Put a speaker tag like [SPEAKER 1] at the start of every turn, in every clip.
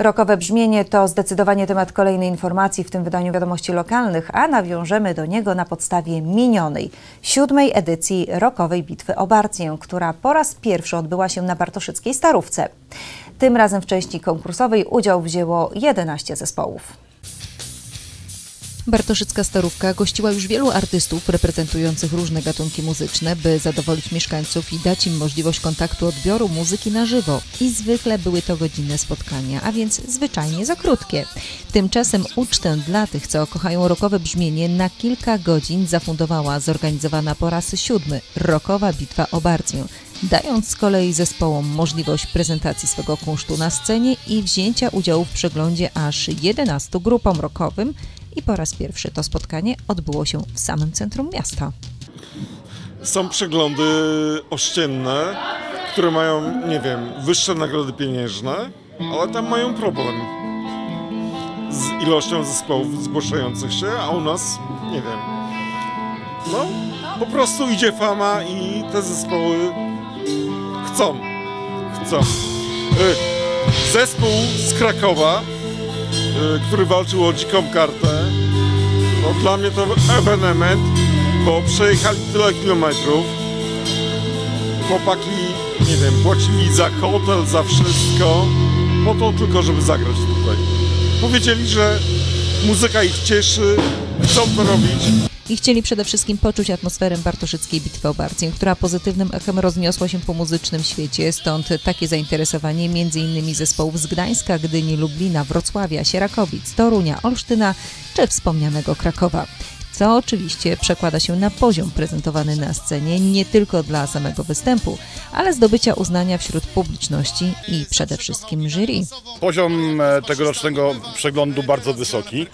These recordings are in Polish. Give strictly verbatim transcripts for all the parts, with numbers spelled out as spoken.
[SPEAKER 1] Rockowe brzmienie to zdecydowanie temat kolejnej informacji w tym wydaniu Wiadomości Lokalnych, a nawiążemy do niego na podstawie minionej, siódmej edycji Rockowej Bitwy o Barcję, która po raz pierwszy odbyła się na bartoszyckiej Starówce. Tym razem w części konkursowej udział wzięło jedenaście zespołów.
[SPEAKER 2] Bartoszycka Starówka gościła już wielu artystów reprezentujących różne gatunki muzyczne, by zadowolić mieszkańców i dać im możliwość kontaktu, odbioru muzyki na żywo. I zwykle były to godzinne spotkania, a więc zwyczajnie za krótkie. Tymczasem ucztę dla tych, co kochają rockowe brzmienie, na kilka godzin zafundowała zorganizowana po raz siódmy Rockowa Bitwa o Barcję, dając z kolei zespołom możliwość prezentacji swego kunsztu na scenie i wzięcia udziału w przeglądzie aż jedenastu grupom rockowym. I po raz pierwszy to spotkanie odbyło się w samym centrum miasta.
[SPEAKER 3] Są przeglądy ościenne, które mają, nie wiem, wyższe nagrody pieniężne, ale tam mają problem z ilością zespołów zgłaszających się, a u nas, nie wiem, no po prostu idzie fama i te zespoły chcą, chcą. Zespół z Krakowa, który walczył o dziką kartę. No, dla mnie to ewenement, bo przejechali tyle kilometrów. Chłopaki, nie wiem, płacili za hotel, za wszystko, po to tylko, żeby zagrać tutaj. Powiedzieli, że muzyka ich cieszy, chcą to robić.
[SPEAKER 2] I chcieli przede wszystkim poczuć atmosferę bartoszyckiej Bitwy o Barcję, która pozytywnym echem rozniosła się po muzycznym świecie. Stąd takie zainteresowanie między innymi zespołów z Gdańska, Gdyni, Lublina, Wrocławia, Sierakowic, Torunia, Olsztyna czy wspomnianego Krakowa. Co oczywiście przekłada się na poziom prezentowany na scenie nie tylko dla samego występu, ale zdobycia uznania wśród publiczności i przede wszystkim jury.
[SPEAKER 4] Poziom tegorocznego przeglądu bardzo wysoki.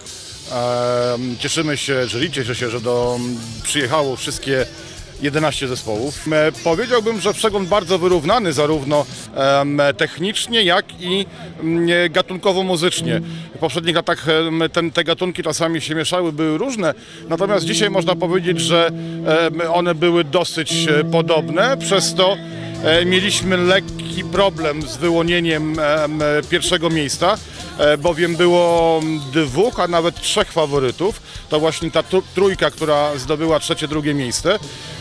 [SPEAKER 4] Cieszymy się, jury cieszy się, że do, przyjechało wszystkie jedenaście zespołów. Powiedziałbym, że przegląd bardzo wyrównany zarówno technicznie, jak i gatunkowo-muzycznie. W poprzednich latach ten, te gatunki czasami się mieszały, były różne, natomiast dzisiaj można powiedzieć, że one były dosyć podobne, przez to mieliśmy lekki problem z wyłonieniem pierwszego miejsca, bowiem było dwóch, a nawet trzech faworytów. To właśnie ta trójka, która zdobyła trzecie, drugie miejsce.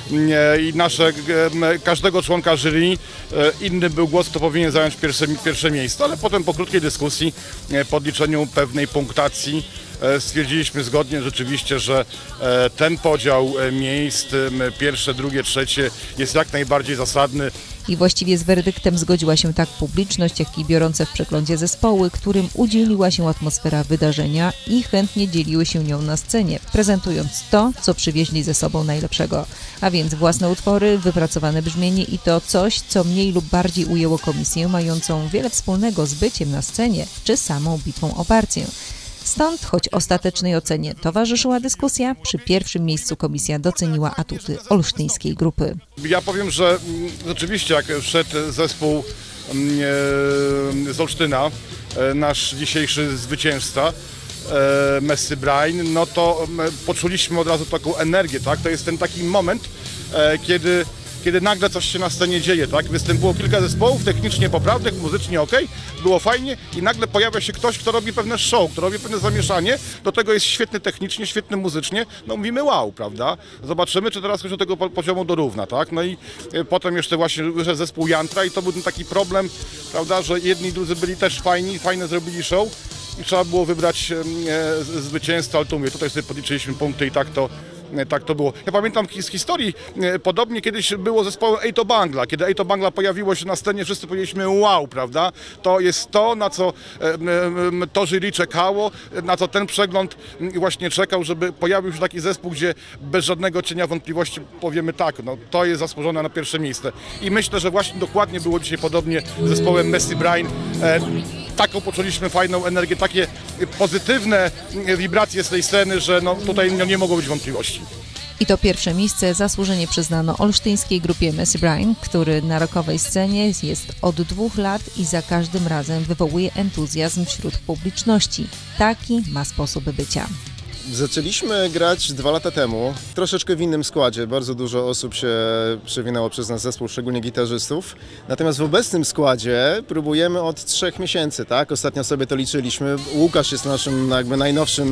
[SPEAKER 4] I nasze, każdego członka jury inny był głos, kto powinien zająć pierwsze, pierwsze miejsce, ale potem po krótkiej dyskusji, po odliczeniu pewnej punktacji stwierdziliśmy zgodnie rzeczywiście, że ten podział miejsc, pierwsze, drugie, trzecie jest jak najbardziej zasadny.
[SPEAKER 2] I właściwie z werdyktem zgodziła się tak publiczność, jak i biorące w przeglądzie zespoły, którym udzieliła się atmosfera wydarzenia i chętnie dzieliły się nią na scenie, prezentując to, co przywieźli ze sobą najlepszego. A więc własne utwory, wypracowane brzmienie i to coś, co mniej lub bardziej ujęło komisję, mającą wiele wspólnego z byciem na scenie czy samą bitwą o Barcję. Stąd, choć ostatecznej ocenie towarzyszyła dyskusja, przy pierwszym miejscu komisja doceniła atuty olsztyńskiej grupy.
[SPEAKER 4] Ja powiem, że rzeczywiście jak wszedł zespół z Olsztyna, nasz dzisiejszy zwycięzca, Messi Brain, no to poczuliśmy od razu taką energię, tak? To jest ten taki moment, kiedy kiedy nagle coś się na scenie dzieje, tak? Występuje kilka zespołów technicznie poprawnych, muzycznie ok, było fajnie i nagle pojawia się ktoś, kto robi pewne show, kto robi pewne zamieszanie, do tego jest świetny technicznie, świetny muzycznie, no mówimy wow, prawda? Zobaczymy, czy teraz ktoś do tego poziomu dorówna, tak? No i potem jeszcze właśnie wyszedł zespół Jantra i to był ten taki problem, prawda, że jedni i drudzy byli też fajni, fajne zrobili show i trzeba było wybrać e, zwycięzcę, ale tu mówię, tutaj sobie podliczyliśmy punkty i tak to Tak to było. Ja pamiętam z historii, podobnie kiedyś było zespołem Ejto Bangla. Kiedy Ejto Bangla pojawiło się na scenie, wszyscy powiedzieliśmy wow, prawda? To jest to, na co to jury czekało, na co ten przegląd właśnie czekał, żeby pojawił się taki zespół, gdzie bez żadnego cienia wątpliwości powiemy tak, no to jest zasłużone na pierwsze miejsce. I myślę, że właśnie dokładnie było dzisiaj podobnie z zespołem Messi Brain. Taką poczuliśmy fajną energię, takie pozytywne wibracje z tej sceny, że no, tutaj nie, nie mogło być wątpliwości.
[SPEAKER 2] I to pierwsze miejsce zasłużenie przyznano olsztyńskiej grupie Messi Brain, który na rockowej scenie jest od dwóch lat i za każdym razem wywołuje entuzjazm wśród publiczności. Taki ma sposób bycia.
[SPEAKER 5] Zaczęliśmy grać dwa lata temu, troszeczkę w innym składzie. Bardzo dużo osób się przewinęło przez nasz zespół, szczególnie gitarzystów. Natomiast w obecnym składzie próbujemy od trzech miesięcy, tak? Ostatnio sobie to liczyliśmy. Łukasz jest naszym jakby najnowszym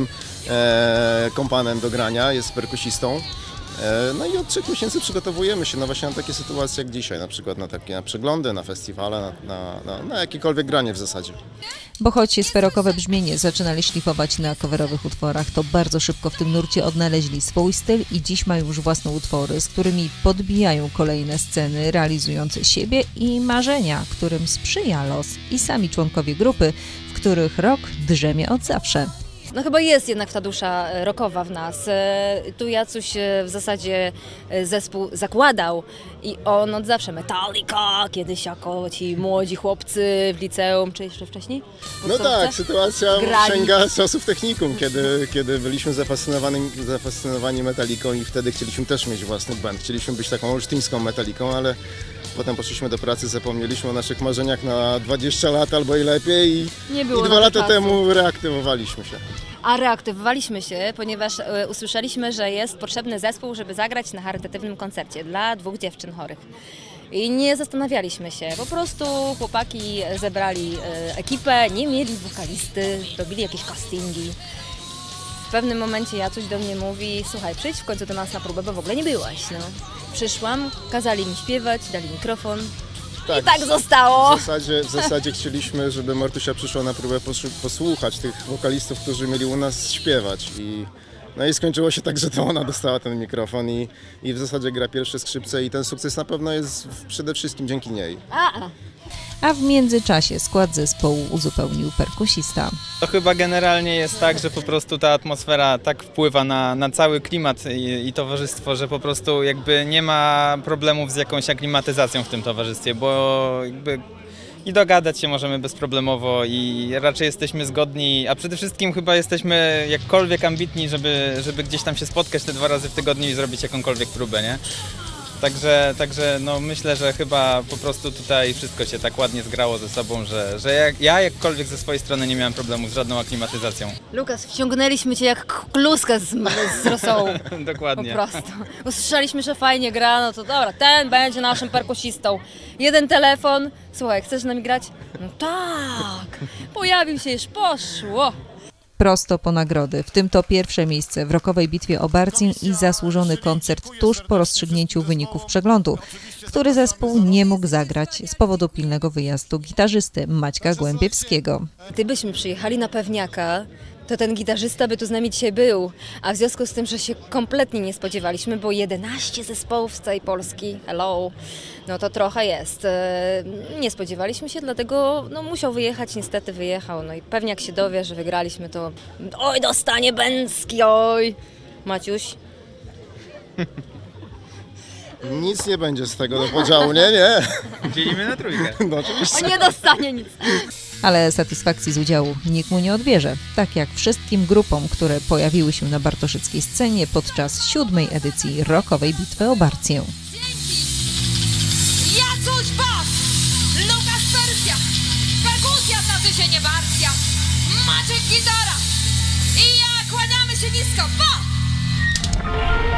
[SPEAKER 5] e, kompanem do grania, jest perkusistą. E, no i od trzech miesięcy przygotowujemy się no właśnie na takie sytuacje jak dzisiaj, na przykład na takie na przeglądy, na festiwale, na, na, na, na jakiekolwiek granie w zasadzie.
[SPEAKER 2] Bo choć sferokowe brzmienie zaczynali szlifować na coverowych utworach, to bardzo szybko w tym nurcie odnaleźli swój styl i dziś mają już własne utwory, z którymi podbijają kolejne sceny, realizując siebie i marzenia, którym sprzyja los i sami członkowie grupy, w których rock drzemie od zawsze.
[SPEAKER 6] No chyba jest jednak ta dusza rockowa w nas. Tu Jacuś w zasadzie zespół zakładał i on od zawsze Metallica, kiedyś jako ci młodzi chłopcy w liceum, czy jeszcze wcześniej?
[SPEAKER 5] No tak, sytuacja
[SPEAKER 6] Grali.
[SPEAKER 5] sięga czasów technikum, kiedy, kiedy byliśmy zafascynowani, zafascynowani Metallicą i wtedy chcieliśmy też mieć własny band. Chcieliśmy być taką olsztyńską Metallicą, ale potem poszliśmy do pracy, zapomnieliśmy o naszych marzeniach na dwadzieścia lat albo i lepiej i,
[SPEAKER 6] Nie było
[SPEAKER 5] i
[SPEAKER 6] na
[SPEAKER 5] dwa
[SPEAKER 6] to
[SPEAKER 5] lata
[SPEAKER 6] czasu.
[SPEAKER 5] temu reaktywowaliśmy się.
[SPEAKER 6] A reaktywowaliśmy się, ponieważ e, usłyszeliśmy, że jest potrzebny zespół, żeby zagrać na charytatywnym koncercie dla dwóch dziewczyn chorych. I nie zastanawialiśmy się, po prostu chłopaki zebrali e, ekipę, nie mieli wokalisty, robili jakieś castingi. W pewnym momencie Jacuś do mnie mówi: słuchaj, przyjdź w końcu do nas na próbę, bo w ogóle nie byłaś. No. Przyszłam, kazali mi śpiewać, dali mikrofon. I tak zostało.
[SPEAKER 5] W zasadzie, w zasadzie chcieliśmy, żeby Martusia przyszła na próbę poszu- posłuchać tych wokalistów, którzy mieli u nas śpiewać. I, no i skończyło się tak, że to ona dostała ten mikrofon i, i w zasadzie gra pierwsze skrzypce i ten sukces na pewno jest w- przede wszystkim dzięki niej.
[SPEAKER 6] A, a.
[SPEAKER 2] A w międzyczasie skład zespołu uzupełnił perkusista.
[SPEAKER 7] To chyba generalnie jest tak, że po prostu ta atmosfera tak wpływa na, na cały klimat i, i towarzystwo, że po prostu jakby nie ma problemów z jakąś aklimatyzacją w tym towarzystwie, bo jakby i dogadać się możemy bezproblemowo i raczej jesteśmy zgodni, a przede wszystkim chyba jesteśmy jakkolwiek ambitni, żeby, żeby gdzieś tam się spotkać te dwa razy w tygodniu i zrobić jakąkolwiek próbę, nie? Także, także no myślę, że chyba po prostu tutaj wszystko się tak ładnie zgrało ze sobą, że, że jak, ja jakkolwiek ze swojej strony nie miałem problemu z żadną aklimatyzacją.
[SPEAKER 6] Lukas, wciągnęliśmy cię jak kluskę z, z rosołu. Po
[SPEAKER 7] Dokładnie.
[SPEAKER 6] prostu. Usłyszeliśmy, że fajnie gra, no to dobra, ten będzie naszym perkusistą. Jeden telefon, słuchaj, chcesz z nami grać? No tak, pojawił się, już poszło.
[SPEAKER 2] Prosto po nagrody, w tym to pierwsze miejsce w rockowej bitwie o Barcin i zasłużony koncert tuż po rozstrzygnięciu wyników przeglądu, który zespół nie mógł zagrać z powodu pilnego wyjazdu gitarzysty Maćka Głębiewskiego.
[SPEAKER 6] Gdybyśmy przyjechali na pewniaka, to ten gitarzysta by tu z nami dzisiaj był, a w związku z tym, że się kompletnie nie spodziewaliśmy, bo jedenaście zespołów z całej Polski, hello, no to trochę jest. E, Nie spodziewaliśmy się, dlatego no, musiał wyjechać, niestety wyjechał, no i pewniak się dowie, że wygraliśmy, to oj, dostanie Bęcki, oj. Maciuś?
[SPEAKER 5] Nic nie będzie z tego do podziału, nie, nie.
[SPEAKER 7] Dzielimy na trójkę.
[SPEAKER 5] No oczywiście.
[SPEAKER 6] On nie dostanie nic.
[SPEAKER 2] Ale satysfakcji z udziału nikt mu nie odbierze, tak jak wszystkim grupom, które pojawiły się na bartoszyckiej scenie podczas siódmej edycji rockowej bitwy o Barcję.
[SPEAKER 8] Jacuś bas, Lukas persja, perkusja znaczy się nie Barcja, Maciek gitara i ja kłaniamy się nisko, bo...